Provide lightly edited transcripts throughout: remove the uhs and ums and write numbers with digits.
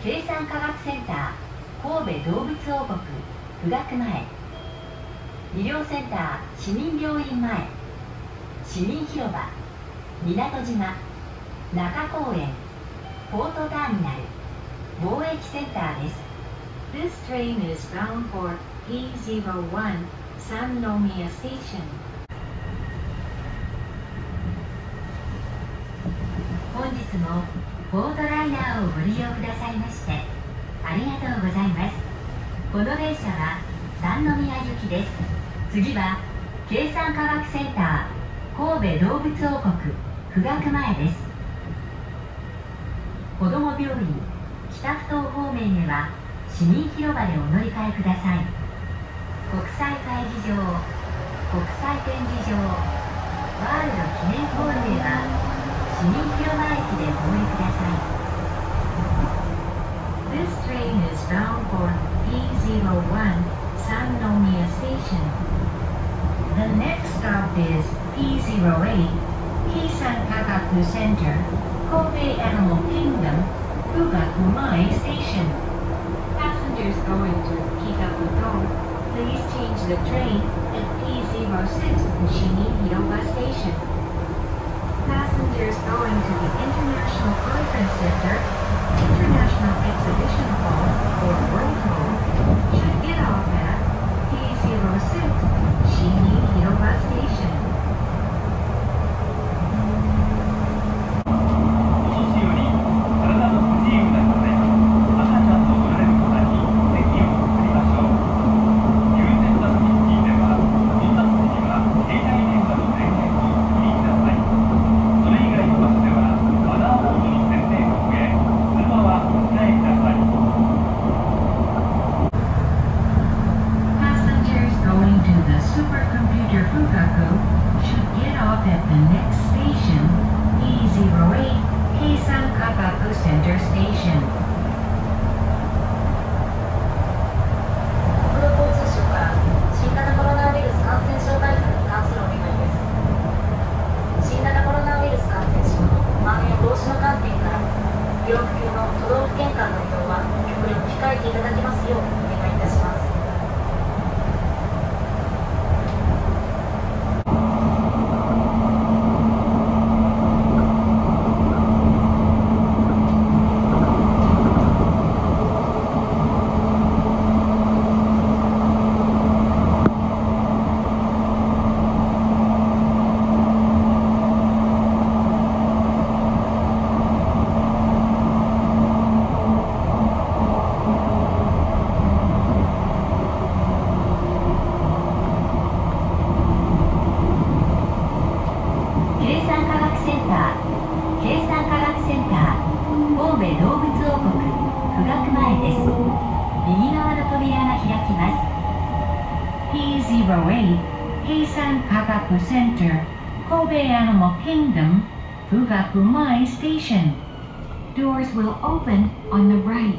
計算科学センター神戸動物王国富岳前、医療センター市民病院前、市民広場、港島、中公園、ポートターミナル、貿易センターです。This train is bound for P01 Sannomiya Station. 本日もボートライナーをご利用くださいましてありがとうございます。この電車は三宮行きです。次は計算科学センター神戸動物王国富岳前です。子ども病院北埠頭方面へは市民広場でお乗り換えください。国際会議場、国際展示場、ワールド記念ホールへは市民広場駅でお降りください。This train is bound for P01 Sannomiya Station. The next stop is P08 Keisan Kagaku Center, Kobe Animal Kingdom, Fugakumae Station. Passengers going to Kikakuto, please change the train at P06 Shini Hiroba Station. Passengers going to the International Conference Center, International Exhibition Hall, or World Hall should get off at P06 Shini Hiroba Station. 計算科学センター Kobe Animal Kingdom Fugakumae Station. Doors will open on the right.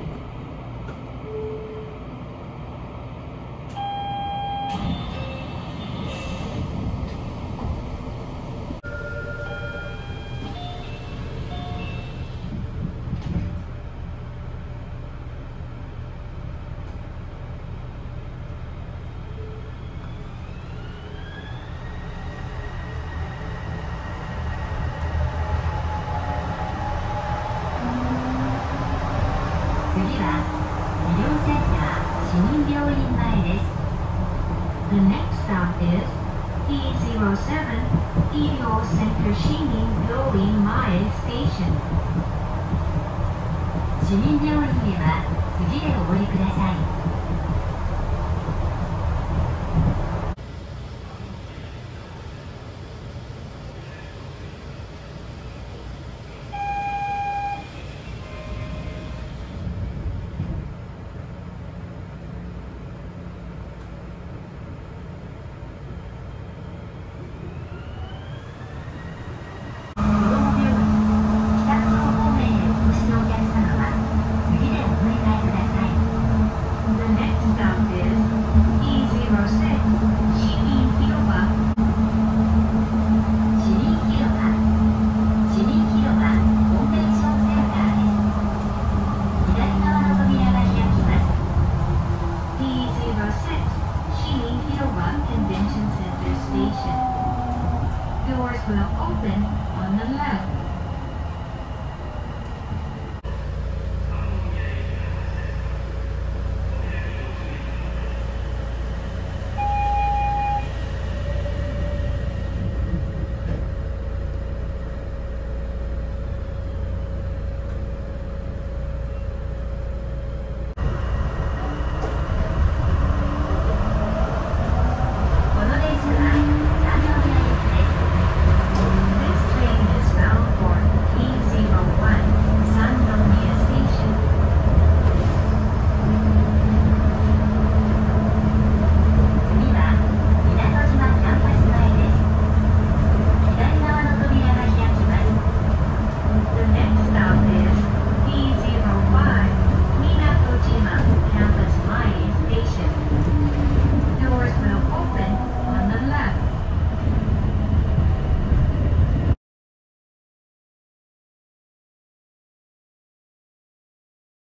次は医療センター市民病院前です。The next stop is P07 医療センター市民病院前Station。市民病院へは次でお降りください。